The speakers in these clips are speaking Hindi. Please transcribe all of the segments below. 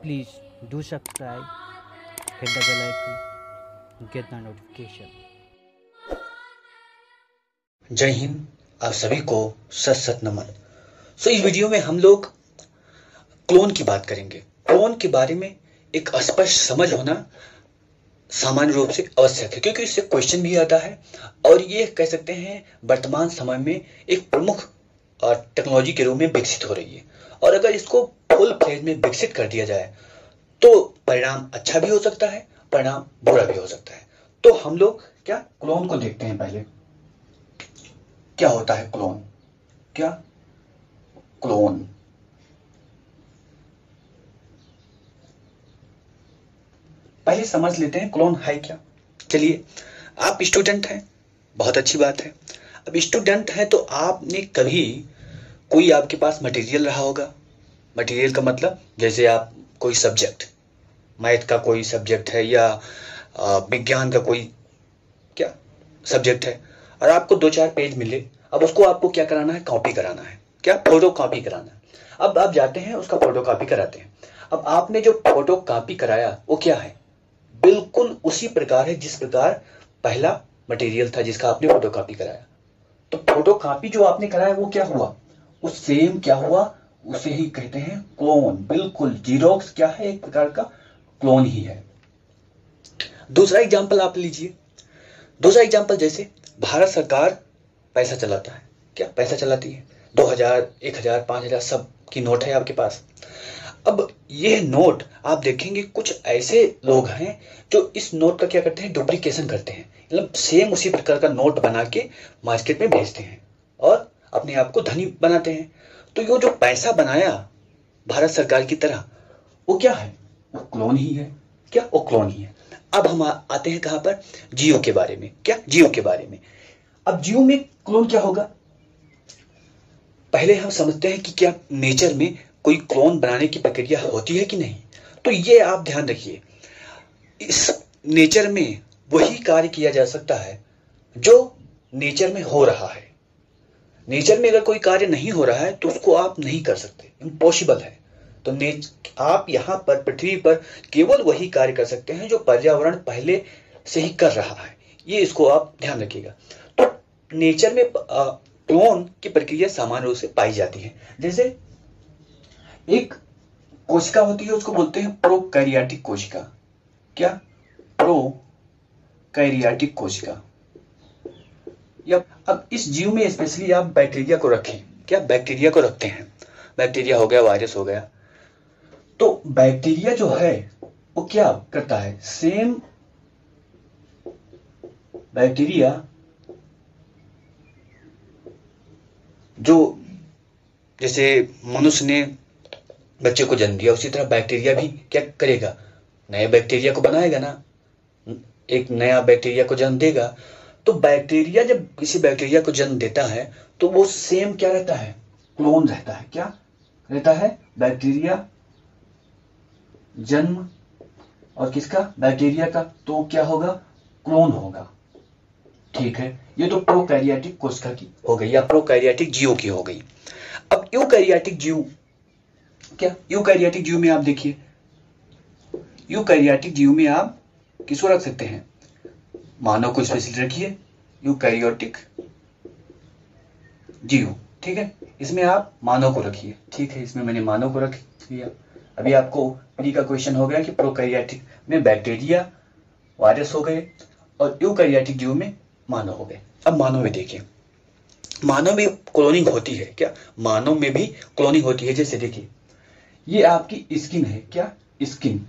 Please do subscribe, hit the bell icon, get the notification. जय हिंद। आप सभी को सत सत नमन। इस वीडियो में हम लोग क्लोन की बात करेंगे। क्लोन के बारे में एक स्पष्ट समझ होना सामान्य रूप से आवश्यक है, क्योंकि इससे क्वेश्चन भी आता है और ये कह सकते हैं वर्तमान समय में एक प्रमुख टेक्नोलॉजी के रूप में विकसित हो रही है। और अगर इसको फुल फ्लेज में विकसित कर दिया जाए तो परिणाम अच्छा भी हो सकता है, परिणाम बुरा भी हो सकता है। तो हम लोग क्या क्लोन को देखते हैं। पहले क्या होता है क्लोन? क्या क्लोन? पहले समझ लेते हैं क्लोन है क्या। चलिए, आप स्टूडेंट हैं, बहुत अच्छी बात है। अब स्टूडेंट हैं तो आपने कभी कोई आपके पास मटेरियल रहा होगा। मटेरियल का मतलब जैसे आप कोई सब्जेक्ट, मैथ का कोई सब्जेक्ट है या विज्ञान का कोई क्या सब्जेक्ट है और आपको 2-4 पेज मिले। अब उसको आपको क्या कराना है? कॉपी कराना है। क्या? फोटो कॉपी कराना है। अब आप जाते हैं उसका फोटो कॉपी कराते हैं। अब आपने जो फोटो कॉपी कराया वो क्या है? बिल्कुल उसी प्रकार है जिस प्रकार पहला मटेरियल था जिसका आपने फोटो कॉपी कराया। तो फोटो कॉपी जो आपने कराया वो क्या हुआ? उस सेम क्या हुआ? उसे ही कहते हैं क्लोन। बिल्कुल जीरोक्स क्या है? एक प्रकार का क्लोन ही है। दूसरा एग्जांपल आप लीजिए। दूसरा एग्जांपल जैसे भारत सरकार पैसा चलाता है। क्या पैसा चलाती है? 2000, 1000, 5000 सब की नोट है आपके पास। अब यह नोट आप देखेंगे कुछ ऐसे लोग हैं जो इस नोट का क्या करते हैं? डुप्लीकेशन करते हैं। मतलब सेम उसी प्रकार का नोट बना के मार्केट में बेचते हैं और अपने आप को धनी बनाते हैं। तो ये जो पैसा बनाया भारत सरकार की तरह वो क्या है? वो क्लोन ही है। क्या? वो क्लोन ही है। अब हम आते हैं कहां पर? जियो के बारे में। क्या? जियो के बारे में। अब जियो में क्लोन क्या होगा? पहले हम समझते हैं कि क्या नेचर में कोई क्लोन बनाने की प्रक्रिया होती है कि नहीं। तो ये आप ध्यान रखिए, इस नेचर में वही कार्य किया जा सकता है जो नेचर में हो रहा है। नेचर में अगर कोई कार्य नहीं हो रहा है तो उसको आप नहीं कर सकते, इम्पॉसिबल है। तो आप यहां पर पृथ्वी पर केवल वही कार्य कर सकते हैं जो पर्यावरण पहले से ही कर रहा है। ये इसको आप ध्यान रखिएगा। तो नेचर में क्लोन की प्रक्रिया सामान्य रूप से पाई जाती है। जैसे एक कोशिका होती है, उसको बोलते हैं प्रोकैरियोटिक कोशिका। क्या? प्रोकैरियोटिक कोशिका। या अब इस जीव में स्पेशली आप बैक्टीरिया को रखें। क्या? बैक्टीरिया को रखते हैं। बैक्टीरिया हो गया, वायरस हो गया। तो बैक्टीरिया जो है वो क्या करता है? सेम बैक्टीरिया जो जैसे मनुष्य ने बच्चे को जन्म दिया उसी तरह बैक्टीरिया भी क्या करेगा? नए बैक्टीरिया को बनाएगा ना, एक नया बैक्टीरिया को जन्म देगा। तो बैक्टीरिया जब किसी बैक्टीरिया को जन्म देता है तो वो सेम क्या रहता है? क्लोन रहता है। क्या रहता है? बैक्टीरिया जन्म और किसका? बैक्टीरिया का। तो क्या होगा? क्लोन होगा। ठीक है, ये तो प्रोकैरियोटिक कोशिका की हो गई या प्रोकैरियोटिक जीव की हो गई। अब यूकैरियोटिक जीव। क्या? यूकैरियोटिक जीव में आप देखिए, यूकैरियोटिक जीव में आप किसको रख सकते हैं? मानव को स्पेशली रखिए, यूकैरियोटिक जीव। ठीक है, इसमें आप मानव को रखिए। ठीक है, इसमें मैंने मानव को रख लिया। अभी आपको प्री का क्वेश्चन हो गया कि प्रोकैरियोटिक में बैक्टीरिया, वायरस हो गए और यूकैरियोटिक जीव में मानव हो गए। अब मानव में देखिए, मानव में क्लोनिंग होती है। क्या? मानव में भी क्लोनिंग होती है। जैसे देखिए, ये आपकी स्किन है। क्या? स्किन,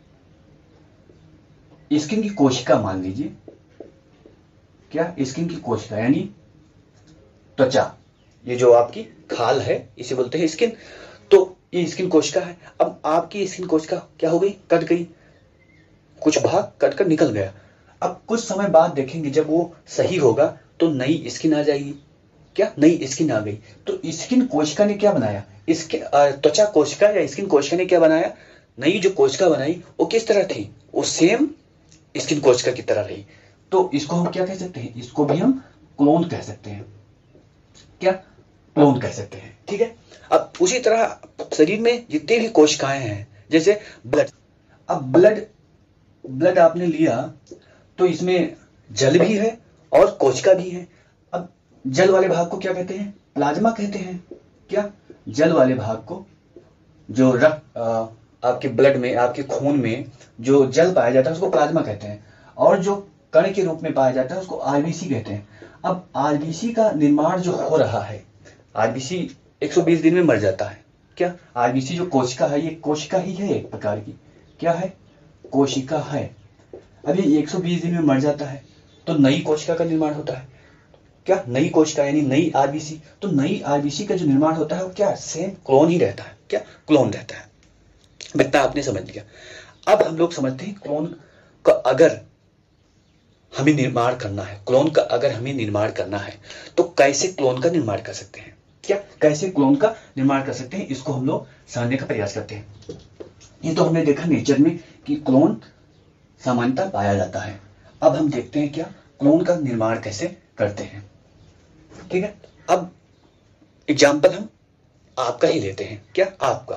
स्किन की कोशिका मान लीजिए। क्या? स्किन की कोशिका यानी त्वचा। ये जो आपकी खाल है इसे बोलते हैं स्किन। तो ये स्किन कोशिका है। अब आपकी स्किन कोशिका क्या हो गई? कट गई, कुछ भाग कट कर निकल गया। अब कुछ समय बाद देखेंगे जब वो सही होगा तो नई स्किन आ जाएगी। क्या? नई स्किन आ गई। तो स्किन कोशिका ने क्या बनाया? इसके त्वचा कोशिका या स्किन कोशिका ने क्या बनाया? नई जो कोशिका बनाई वो किस तरह थी? वो सेम स्किन कोशिका की तरह रही। तो इसको हम क्या कह सकते हैं? इसको भी हम क्लोन कह सकते हैं। क्या? क्लोन कह सकते हैं। ठीक है। अब उसी तरह शरीर में जितनी भी कोशिकाएं हैं, जैसे ब्लड। अब ब्लड आपने लिया तो इसमें जल भी है और कोशिका भी है। अब जल वाले भाग को क्या कहते हैं? प्लाज्मा कहते हैं। क्या? जल वाले भाग को, जो रक्त आपके ब्लड में, आपके खून में जो जल पाया जाता है उसको प्लाज्मा कहते हैं, और जो कण के रूप में पाया जाता है उसको आरबीसी कहते हैं। अब आरबीसी का निर्माण जो हो रहा है, आरबीसी 120 दिन में मर जाता है। क्या? आरबीसी जो कोशिका है, ये कोशिका ही है एक प्रकार की। क्या है? कोशिका है। अब ये 120 दिन में मर जाता है तो नई कोशिका का निर्माण होता है। क्या? नई कोशिका यानी नई आरबीसी। तो नई आरबीसी का जो निर्माण होता है वो क्या? सेम क्लोन ही रहता है। क्या? क्लोन रहता है। इतना आपने समझ लिया। अब हम लोग समझते हैं क्लोन का अगर हमें निर्माण करना है, क्लोन का अगर हमें निर्माण करना है तो कैसे क्लोन का निर्माण कर सकते हैं? क्या? कैसे क्लोन का निर्माण कर सकते हैं, इसको हम लोग समझने का प्रयास करते हैं। ये तो हमने देखा नेचर में कि क्लोन सामान्यतः पाया जाता है। अब हम देखते हैं क्या क्लोन का निर्माण कैसे करते हैं। ठीक है, अब एग्जाम्पल हम आपका ही लेते हैं। क्या? आपका,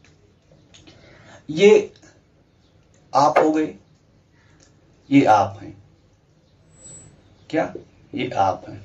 ये आप हो गए, ये आप हैं। क्या? ये आप हैं,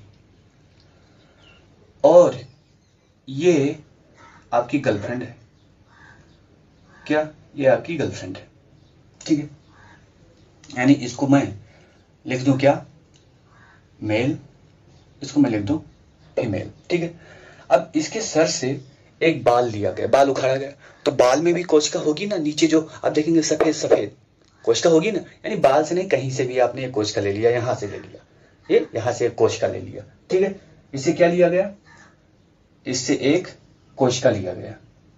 और ये आपकी गर्लफ्रेंड है। क्या? ये आपकी गर्लफ्रेंड है। ठीक है, यानी इसको मैं लिख दूं क्या? मेल। इसको मैं लिख दूं फीमेल। ठीक है, अब इसके सर से एक बाल लिया गया, बाल उखाड़ा गया, तो बाल में भी कोशिका होगी ना। नीचे जो आप देखेंगे सफेद सफेद कोशिका होगी ना, यानी बाल से नहीं, कहीं से भी आपने एक कोशिका ले लिया, यहां से ले लिया, ये यहां से एक कोशिका ले लिया। ठीक है, इससे क्या लिया गया? इससे एक कोशिका लिया गया,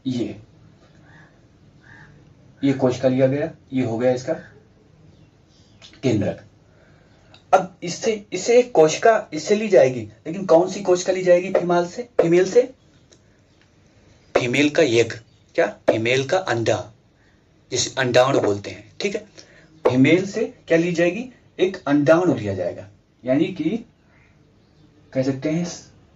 ये कोशिका लिया गया, ये हो गया इसका केंद्रक। अब इससे एक कोशिका इससे ली जाएगी, लेकिन कौन सी कोशिका ली जाएगी? फीमेल से फीमेल का एग। क्या? फीमेल का अंडा, जिसे अंडाणु बोलते हैं। ठीक है, फीमेल से क्या ली जाएगी? एक अंडाणु लिया जाएगा, यानी कि कह सकते हैं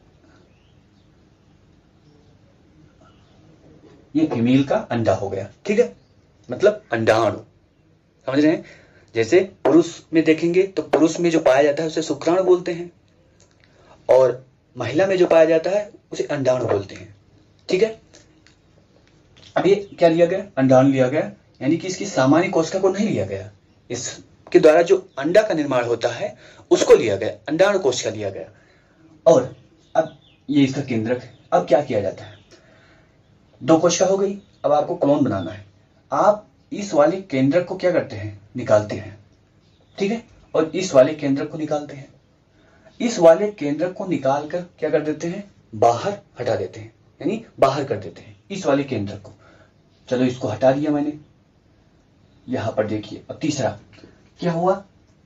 ये फीमेल का अंडा हो गया। ठीक है, मतलब अंडाणु, समझ रहे हैं? जैसे पुरुष में देखेंगे तो पुरुष में जो पाया जाता है उसे शुक्राणु बोलते हैं, और महिला में जो पाया जाता है उसे अंडाणु बोलते हैं। ठीक है, अब ये क्या लिया गया? अंडाणु लिया गया, यानी कि इसकी सामान्य कोशिका को नहीं लिया गया, इसके द्वारा जो अंडा का निर्माण होता है उसको लिया गया, अंडाणु कोशिका लिया गया। और अब ये इसका केंद्रक है। अब क्या किया जाता है? दो कोशिका हो गई, अब आपको क्लोन बनाना है। आप इस वाले केंद्रक को क्या करते हैं? निकालते हैं। ठीक है, और इस वाले केंद्रक को निकालते हैं। इस वाले केंद्रक को निकालकर क्या कर देते हैं? बाहर हटा देते हैं, यानी बाहर कर देते हैं इस वाले केंद्रक को। चलो, इसको हटा दिया मैंने, यहां पर देखिए। अब तीसरा क्या हुआ?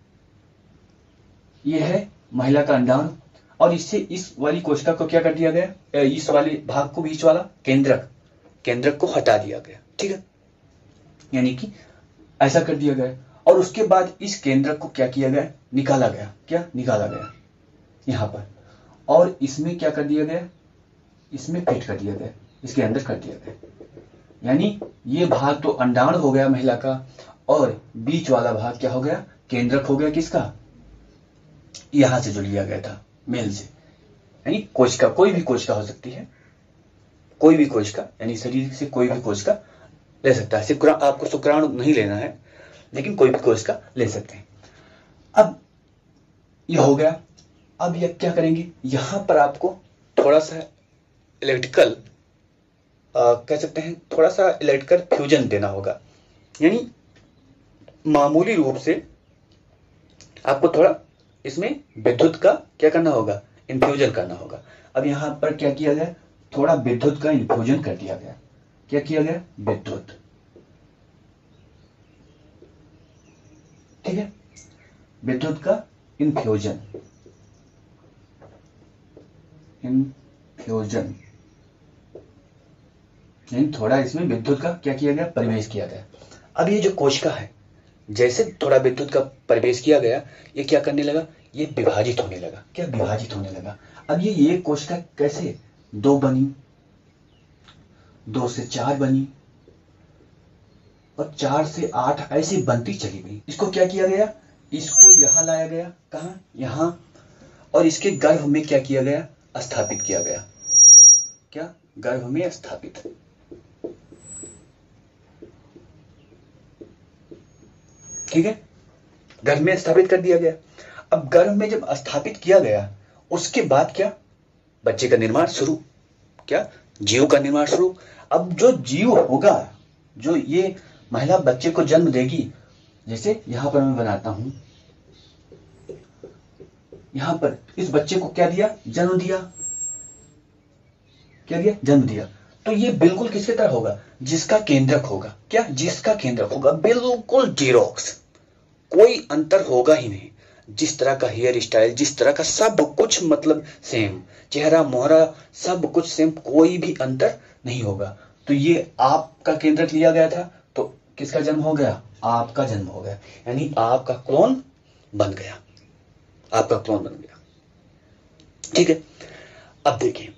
यह है महिला का अंडाणु, और इससे इस वाली कोशिका को क्या कर दिया गया? इस वाले भाग को, बीच वाला केंद्रक को हटा दिया गया। ठीक है, यानी कि ऐसा कर दिया गया, और उसके बाद इस केंद्रक को क्या किया गया? निकाला गया। क्या? निकाला गया यहां पर, और इसमें क्या कर दिया गया? इसमें फिट कर दिया गया, इसके अंदर कर दिया गया। यानी ये भाग तो अंडाणु हो गया महिला का, और बीच वाला भाग क्या हो गया? केंद्रक हो गया। किसका? यहां से जो लिया गया था मेल से, यानी कोशिका, कोई भी कोशिका हो सकती है, कोई भी कोशिका, यानी शरीर से कोई भी कोशिका ले सकता है। आपको शुक्राणु नहीं लेना है, लेकिन कोई भी कोशिका ले सकते हैं। अब यह हो गया। अब यह क्या करेंगे? यहां पर आपको थोड़ा सा इलेक्ट्रिकल कह सकते हैं, थोड़ा सा इलेक्ट्रिकल फ्यूजन देना होगा, यानी मामूली रूप से आपको थोड़ा इसमें विद्युत का क्या करना होगा? इन्फ्यूजन करना होगा। अब यहां पर क्या किया गया? थोड़ा विद्युत का इन्फ्यूजन कर दिया गया। क्या किया गया? विद्युत। ठीक है, विद्युत का इन्फ्यूजन, यानी थोड़ा इसमें विद्युत का क्या किया गया? प्रवेश किया गया। अब ये जो कोशिका है, जैसे थोड़ा विद्युत का प्रवेश किया गया, ये क्या करने लगा? ये विभाजित होने लगा। क्या? विभाजित होने लगा। अब ये कोशिका कैसे? दो बनी, 2 से 4 बनी, और 4 से 8 ऐसी बनती चली गई। इसको क्या किया गया, इसको यहाँ लाया गया, कहाँ, यहाँ, और इसके गर्भ में क्या किया गया, स्थापित किया गया। क्या, गर्भ में स्थापित। ठीक है, गर्भ में स्थापित कर दिया गया। अब गर्भ में जब स्थापित किया गया, उसके बाद क्या, बच्चे का निर्माण शुरू। क्या, जीव का निर्माण शुरू। अब जो जीव होगा, जो ये महिला बच्चे को जन्म देगी, जैसे यहां पर मैं बनाता हूं, यहां पर इस बच्चे को क्या दिया, जन्म दिया। क्या दिया, जन्म दिया। तो ये बिल्कुल किसके तरह होगा, जिसका केंद्रक होगा। क्या, जिसका केंद्रक होगा, बिल्कुल जीरोक्स, कोई अंतर होगा ही नहीं। जिस तरह का हेयर स्टाइल, जिस तरह का सब कुछ, मतलब सेम, चेहरा मोहरा सब कुछ सेम, कोई भी अंतर नहीं होगा। तो ये आपका केंद्रक लिया गया था, तो किसका जन्म हो गया, आपका जन्म हो गया, यानी आपका क्लोन बन गया, आपका क्लोन बन गया। ठीक है, अब देखिए,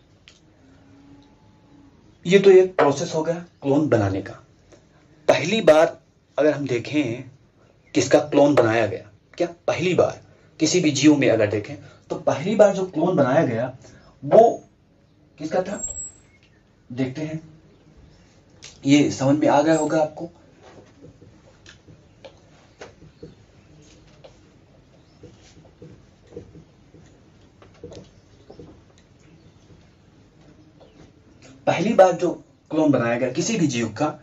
ये तो एक प्रोसेस हो गया क्लोन बनाने का। पहली बार अगर हम देखें किसका क्लोन बनाया गया, क्या पहली बार किसी भी जीव में अगर देखें तो पहली बार जो क्लोन बनाया गया वो किसका था, देखते हैं। ये समझ में आ गया होगा आपको। पहली बार जो क्लोन बनाया गया किसी भी जीव का,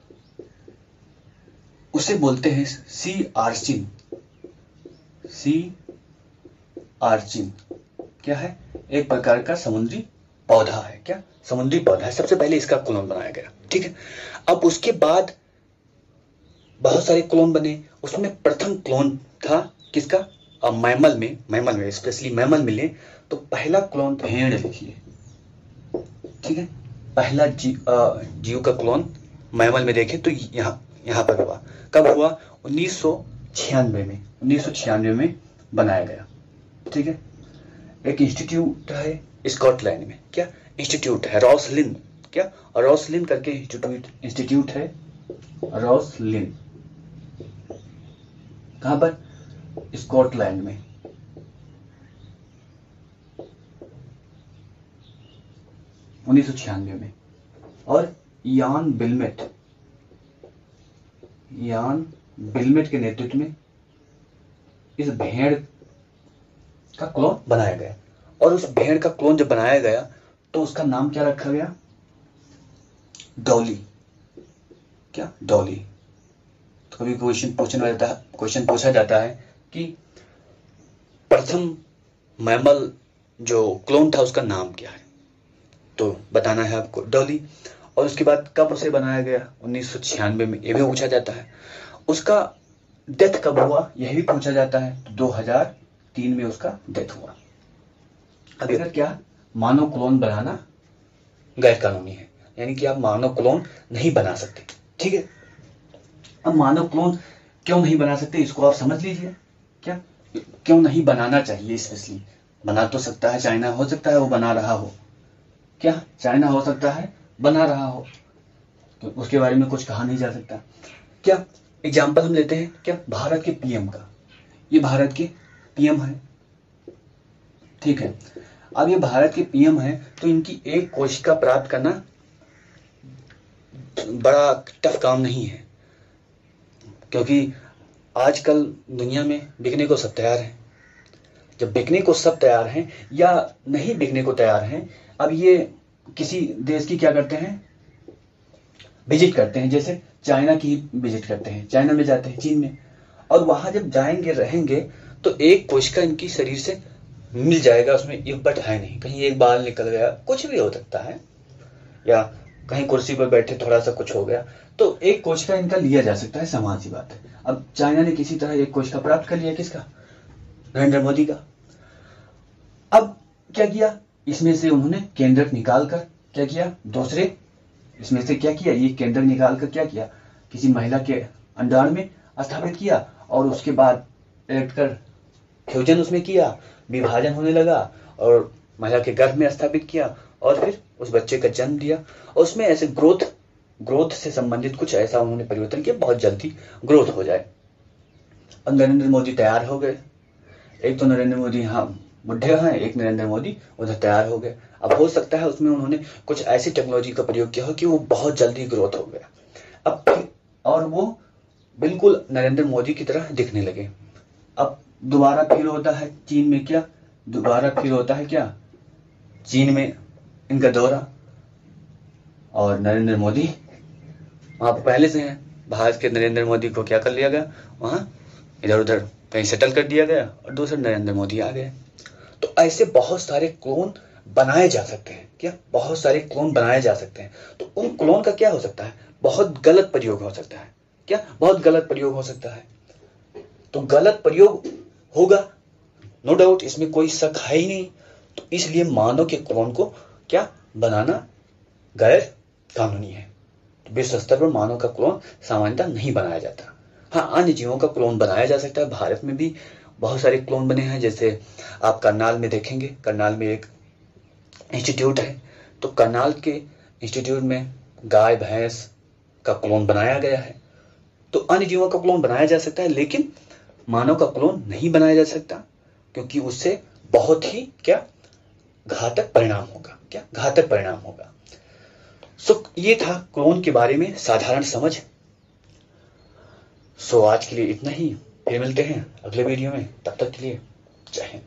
उसे बोलते हैं सी आर्चिन। सी आर्चिन क्या है, एक प्रकार का समुद्री पौधा है। क्या, समुद्री पौधा है। सबसे पहले इसका क्लोन बनाया गया। ठीक है, अब उसके बाद बहुत सारे क्लोन बने। उसमें प्रथम क्लोन था किसका, अब मैमल में स्पेशली मैमल मिले तो पहला क्लोन भेड़ लिखिए। ठीक है, पहला जीव का क्लोन मैमल में देखें तो यहाँ पर हुआ। कब हुआ, 1996 में बनाया गया। ठीक है, एक इंस्टीट्यूट है स्कॉटलैंड में। क्या, इंस्टीट्यूट है रॉसलिन। क्या, रॉसलिन करके इंस्टीट्यूट है, रॉसलिन। कहां पर, स्कॉटलैंड में। में। और यान बिलमेट के नेतृत्व में इस भेड़ का क्लोन बनाया गया। और उस भेड़ का क्लोन जब बनाया गया तो उसका नाम क्या रखा गया, डॉली। क्या, डॉली। तो कभी क्वेश्चन पूछा जाता है कि प्रथम मैमल जो क्लोन था उसका नाम क्या है, तो बताना है आपको, डॉली। और उसके बाद कब उसे बनाया गया, 1996 में, यह भी पूछा जाता है। उसका डेथ कब हुआ, यह भी पूछा जाता है, 2003 में उसका डेथ हुआ। अब अगर क्या, मानव क्लोन बनाना गैर कानूनी है, यानी कि आप मानव क्लोन नहीं बना सकते। ठीक है, अब मानव क्लोन क्यों नहीं बना सकते इसको आप समझ लीजिए। क्या, क्यों नहीं बनाना चाहिए, स्पेशली बना तो सकता है, चाइना हो सकता है वो बना रहा हो। क्या, चाइना हो सकता है बना रहा हो, तो उसके बारे में कुछ कहा नहीं जा सकता। क्या, एग्जाम्पल हम लेते हैं, क्या, भारत के पीएम का। ये भारत के पीएम है। ठीक है, अब ये भारत के पीएम है तो इनकी एक कोशिका प्राप्त करना बड़ा टफ काम नहीं है, क्योंकि आजकल दुनिया में बिकने को सब तैयार हैं। जब बिकने को सब तैयार हैं या नहीं बिकने को तैयार हैं, अब ये किसी देश की क्या करते हैं, विजिट करते हैं। जैसे चाइना की विजिट करते हैं, चाइना में जाते हैं, चीन में, और वहां जब जाएंगे रहेंगे तो एक कोशिका इनकी शरीर से मिल जाएगा, उसमें इब्बट है नहीं, कहीं एक बाल निकल गया, कुछ भी हो सकता है, या कहीं कुर्सी पर बैठे थोड़ा सा कुछ हो गया, तो एक कोशिका इनका लिया जा सकता है, समान सी बात है। अब चाइना ने किसी तरह एक कोशिका प्राप्त कर लिया, किसका, नरेंद्र मोदी का। अब क्या किया, इसमें से उन्होंने केंद्रक निकालकर क्या किया, दूसरे इसमें से क्या किया, ये केंद्रक निकालकर क्या किया, किसी महिला के अंडाणु में स्थापित किया, और उसके बाद इलेक्ट्रिकल फ्यूजन उसमें किया, विभाजन होने लगा, और महिला के गर्भ में स्थापित किया, और फिर उस बच्चे का जन्म दिया। और उसमें ऐसे ग्रोथ ग्रोथ से संबंधित कुछ ऐसा उन्होंने परिवर्तन किया, बहुत जल्दी ग्रोथ हो जाए। अब नरेंद्र मोदी तैयार हो गए। एक तो नरेंद्र मोदी यहाँ बुढ़े हैं, एक नरेंद्र मोदी उधर तैयार हो गए। अब हो सकता है उसमें उन्होंने कुछ ऐसी टेक्नोलॉजी का प्रयोग किया हो कि वो बहुत जल्दी ग्रोथ हो गया। अब और वो बिल्कुल नरेंद्र मोदी की तरह दिखने लगे। अब दोबारा फिर होता है चीन में क्या, दोबारा फिर होता है क्या, चीन में इनका दौरा, और नरेंद्र मोदी वहां पहले से हैं। भारत के नरेंद्र मोदी को क्या कर लिया गया, वहां इधर उधर कहीं सेटल कर दिया गया और दूसरे नरेंद्र मोदी आ गए। तो ऐसे बहुत सारे क्लोन बनाए जा सकते हैं। क्या, बहुत सारे क्लोन बनाए जा सकते हैं। तो उन क्लोन का क्या हो सकता है, बहुत गलत प्रयोग हो सकता है। क्या, बहुत गलत प्रयोग हो सकता है। तो गलत प्रयोग होगा, नो डाउट, इसमें कोई शक है ही नहीं। तो इसलिए मानव के क्लोन को क्या बनाना गैर कानूनी है। तो विश्व स्तर पर मानव का क्लोन सामान्यतः नहीं बनाया जाता। हाँ, अन्य जीवों का क्लोन बनाया जा सकता है। भारत में भी बहुत सारे क्लोन बने हैं। जैसे आप करनाल में देखेंगे, करनाल में एक इंस्टीट्यूट है, तो करनाल के इंस्टीट्यूट में गाय भैंस का क्लोन बनाया गया है। तो अन्य जीवों का क्लोन बनाया जा सकता है, लेकिन मानव का क्लोन नहीं बनाया जा सकता, क्योंकि उससे बहुत ही क्या घातक परिणाम होगा। क्या घातक परिणाम होगा। सो ये था क्लोन के बारे में साधारण समझ। सो आज के लिए इतना ही, फिर मिलते हैं अगले वीडियो में। तब तक के लिए जय हिंद।